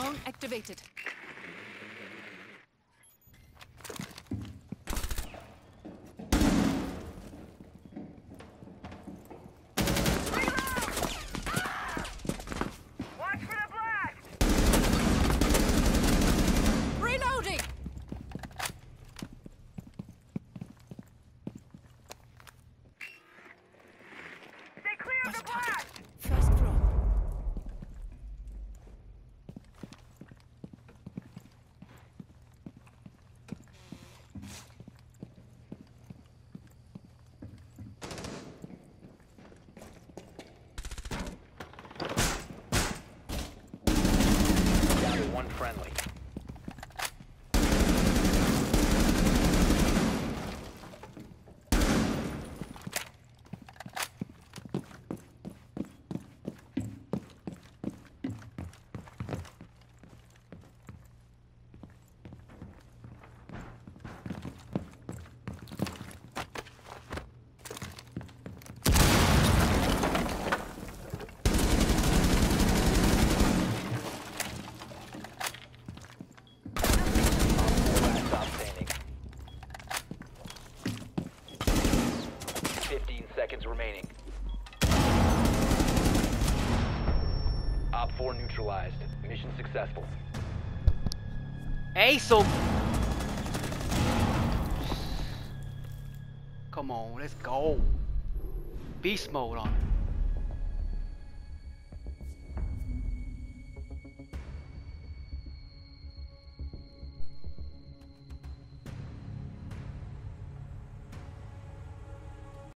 Drone activated. First floor. Down to one friendly. Seconds remaining. Op 4 neutralized. Mission successful. Hey, so come on, let's go. Beast mode on.